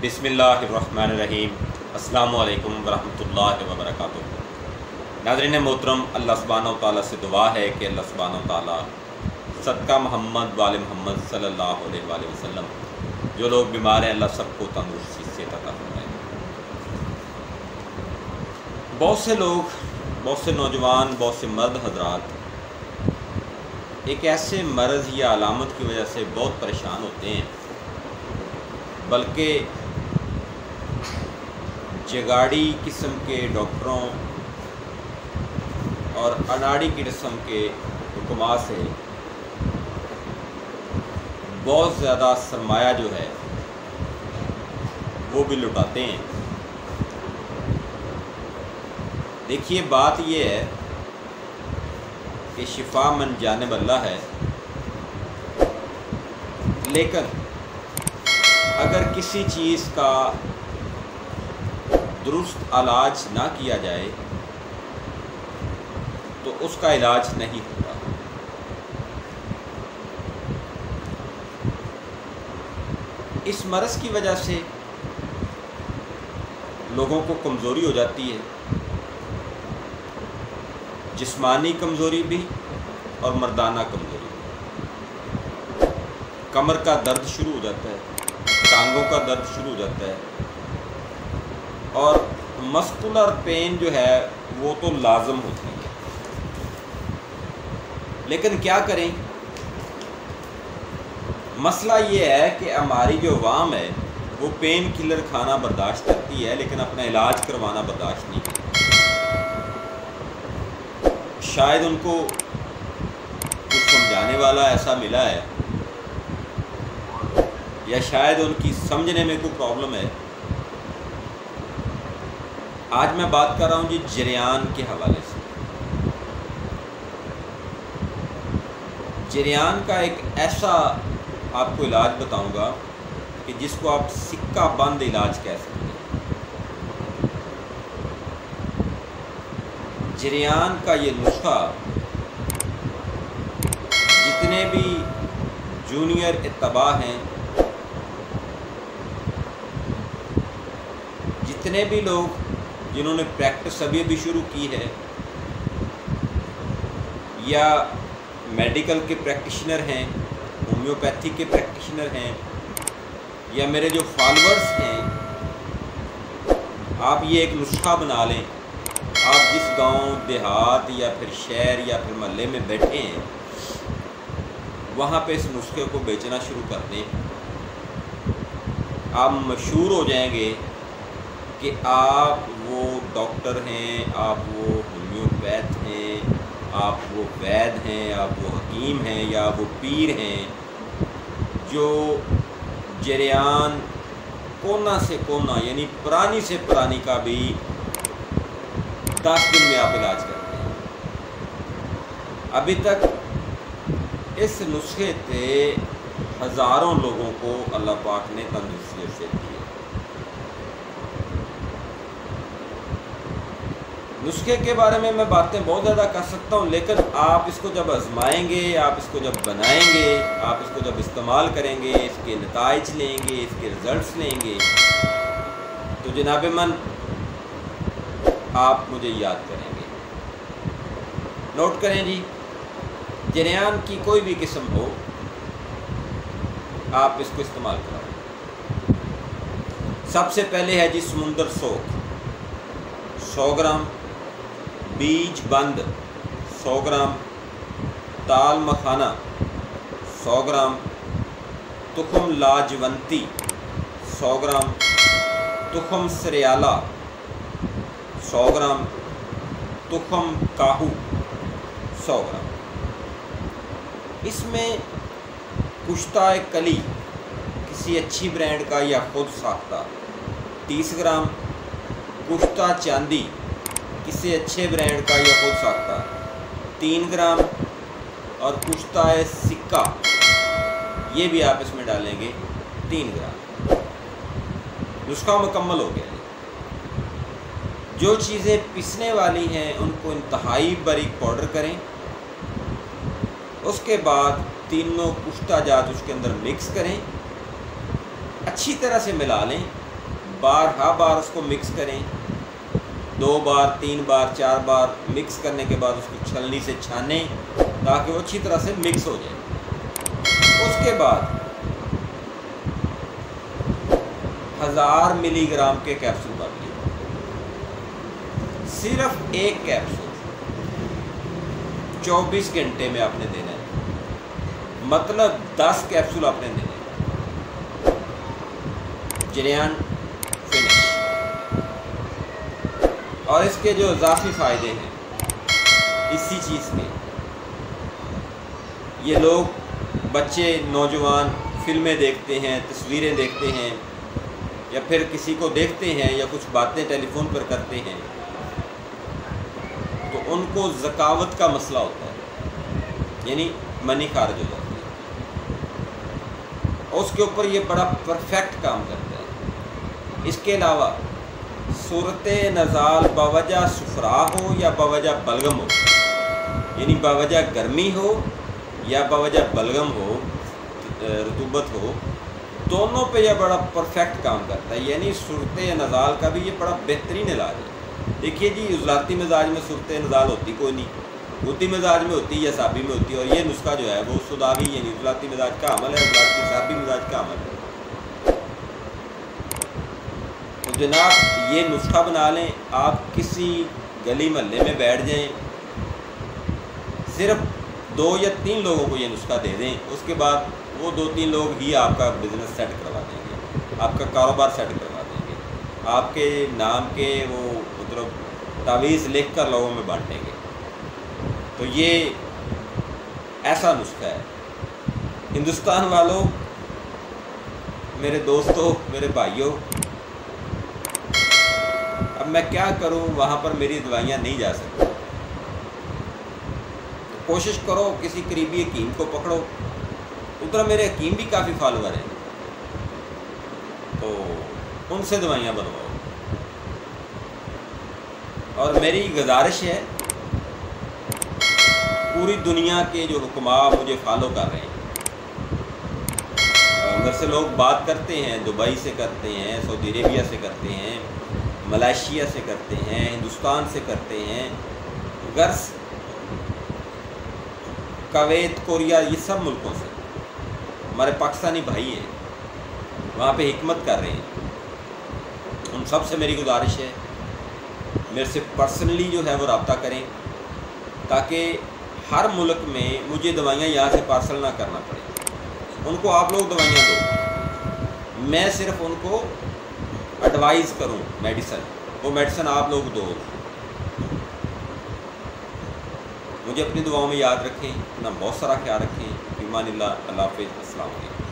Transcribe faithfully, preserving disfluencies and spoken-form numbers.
بسم اللہ الرحمن الرحیم۔ السلام علیکم ورحمۃ اللہ وبرکاتہ۔ ناظرین محترم، اللہ سبحانہ و تعالیٰ سے دعا ہے کہ اللہ سبحانہ و تعالیٰ صدقہ محمد وال محمد صلی اللہ علیہ وآلہ وسلم جو لوگ بیمار ہیں اللہ سب کو تندرستی سے عطا فرمائے۔ بہت سے لوگ، بہت سے نوجوان، بہت سے مرد حضرات ایک ایسے مرض یا علامت کی وجہ سے بہت پریشان ہوتے ہیں، بلکہ جگاڑی قسم کے ڈاکٹروں اور اناڑی کی قسم کے حکمات سے بہت زیادہ سرمایہ جو ہے وہ بھی لٹاتے ہیں۔ دیکھیے، بات یہ ہے کہ شفا من جانب اللہ ہے، لیکن اگر کسی چیز کا درست علاج نہ کیا جائے تو اس کا علاج نہیں ہوتا۔ اس مرض کی وجہ سے لوگوں کو کمزوری ہو جاتی ہے، جسمانی کمزوری بھی اور مردانہ کمزوری بھی۔ کمر کا درد شروع ہو جاتا ہے، ٹانگوں کا درد شروع ہو جاتا ہے، اور مسکولر پین جو ہے وہ تو لازم ہوتی ہے۔ لیکن کیا کریں؟ مسئلہ یہ ہے کہ ہماری جو عوام ہے وہ پین کلر کھانا برداشت کرتی ہے، لیکن اپنا علاج کروانا برداشت نہیں کرتی۔ شاید ان کو کچھ سمجھانے والا ایسا ملا ہے، یا شاید ان کی سمجھنے میں کوئی پرابلم ہے۔ آج میں بات کر رہا ہوں جی جریان کے حوالے سے۔ جریان کا ایک ایسا آپ کو علاج بتاؤں گا کہ جس کو آپ سکہ بند علاج کہہ سکتے ہیں۔ جریان کا یہ نسخہ جتنے بھی جونیئر اتباع ہیں، جتنے بھی لوگ جنہوں نے پریکٹس ابھی ابھی شروع کی ہے، یا میڈیکل کے پریکٹیشنر ہیں، ہومیوپیتھی کے پریکٹیشنر ہیں، یا میرے جو فالورز ہیں، آپ یہ ایک نسخہ بنا لیں۔ آپ جس گاؤں دیہات یا پھر شہر یا پھر محلے میں بیٹھے ہیں، وہاں پہ اس نسخے کو بیچنا شروع کر دیں۔ آپ مشہور ہو جائیں گے کہ آپ وہ ڈاکٹر ہیں، آپ وہ ہومیوپیتھ ہیں، آپ وہ وید ہیں، آپ وہ حکیم ہیں، یا وہ پیر ہیں جو جریان کونا سے کونا یعنی پرانی سے پرانی کا بھی دس دن میں آپ علاج کرتے ہیں۔ ابھی تک اس نسخے سے ہزاروں لوگوں کو اللہ پاک نے تندرستی نصیب کی ہے۔ نسخے کے بارے میں میں باتیں بہت زیادہ کر سکتا ہوں، لیکن آپ اس کو جب آزمائیں گے، آپ اس کو جب بنائیں گے، آپ اس کو جب استعمال کریں گے، اس کے نتائج لیں گے، اس کے رزلٹس لیں گے، تو جناب من آپ مجھے یاد کریں گے۔ نوٹ کریں جی، جریان کی کوئی بھی قسم ہو، آپ اس کو استعمال کریں۔ سب سے پہلے ہے جی سمندر سوکھ، سو گرام، بیج بند سو گرام، تال مکھانہ سو گرام، تخم لاجونتی سو گرام، تخم سریالہ سو گرام، تخم کاہو سو گرام۔ اس میں کشتہ کلی کسی اچھی برانڈ کا یا خود ساختہ تیس گرام، کشتہ چاندی کسی اچھے برانڈ کا یا خود ساختہ تین گرام، اور کشتہ سکہ یہ بھی آپ اس میں ڈالیں گے تین گرام۔ نسخہ مکمل ہو گیا۔ جو چیزیں پسنے والی ہیں ان کو انتہائی باریک پاؤڈر کریں، اس کے بعد تینوں کشتہ جات اس کے اندر مکس کریں، اچھی طرح سے ملا لیں، بارہا بار اس کو مکس کریں، دو بار تین بار چار بار مکس کرنے کے بعد اس کو چھلنی سے چھانیں تاکہ وہ اچھی طرح سے مکس ہو جائے۔ اس کے بعد ہزار ملی گرام کے کیپسول بن لیے، صرف ایک کیپسول چوبیس گھنٹے میں آپ نے دینا ہے، مطلب دس کیپسول آپ نے دینے ہیں۔ جریان فنش۔ اور اس کے جو اضافی فائدے ہیں اسی چیز کے، یہ لوگ بچے نوجوان فلمیں دیکھتے ہیں، تصویریں دیکھتے ہیں، یا پھر کسی کو دیکھتے ہیں یا کچھ باتیں ٹیلی فون پر کرتے ہیں تو ان کو ذکاوت کا مسئلہ ہوتا ہے، یعنی منی خارج ہو جاتی ہے، اور اس کے اوپر یہ بڑا پرفیکٹ کام کرتا ہے۔ اس کے علاوہ صورت نزال باوجہ صفرا ہو یا باوجہ بلغم ہو، یعنی باوجہ گرمی ہو یا باوجہ بلغم ہو، رطوبت ہو، دونوں پہ یہ بڑا پرفیکٹ کام کرتا ہے، یعنی صورت نزال کا بھی یہ بڑا بہترین علاج ہے۔ دیکھیے جی، عضلاتی مزاج میں صورت نزال ہوتی کوئی نہیں، ہوتی مزاج میں ہوتی یا صحابی میں ہوتی ہے، اور یہ نسخہ جو ہے وہ سداوی یعنی عضلاتی مزاج کا عمل ہے، عضلاتی صحابی مزاج کا عمل ہے۔ تو جناب یہ نسخہ بنا لیں، آپ کسی گلی محلے میں بیٹھ جائیں، صرف دو یا تین لوگوں کو یہ نسخہ دے دیں، اس کے بعد وہ دو تین لوگ ہی آپ کا بزنس سیٹ کروا دیں گے، آپ کا کاروبار سیٹ کروا دیں گے، آپ کے نام کے وہ مطلب تعویذ لکھ کر لوگوں میں بانٹیں گے۔ تو یہ ایسا نسخہ ہے۔ ہندوستان والوں، میرے دوستوں، میرے بھائیوں، اب میں کیا کروں، وہاں پر میری دوائیاں نہیں جا سکتی، تو کوشش کرو کسی قریبی حکیم کو پکڑو، ادھر میرے حکیم بھی کافی فالوور ہیں، تو ان سے دوائیاں بنواؤ۔ اور میری گزارش ہے، پوری دنیا کے جو حکماء مجھے فالو کر رہے ہیں، ادھر سے لوگ بات کرتے ہیں، دبئی سے کرتے ہیں، سعودی عربیہ سے کرتے ہیں، ملائیشیا سے کرتے ہیں، ہندوستان سے کرتے ہیں، غرض کویت، کوریا، یہ سب ملکوں سے ہمارے پاکستانی بھائی ہیں، وہاں پہ حکمت کر رہے ہیں۔ ان سب سے میری گزارش ہے، میرے سے پرسنلی جو ہے وہ رابطہ کریں، تاکہ ہر ملک میں مجھے دوائیاں یہاں سے پارسل نہ کرنا پڑے، ان کو آپ لوگ دوائیاں دو، میں صرف ان کو ایڈوائز کروں میڈیسن، وہ میڈیسن آپ لوگ دو۔ مجھے اپنی دعاؤں میں یاد رکھیں، اپنا بہت سارا خیال رکھیں۔ ایمان اللہ، اللہ حافظ، السلام علیکم۔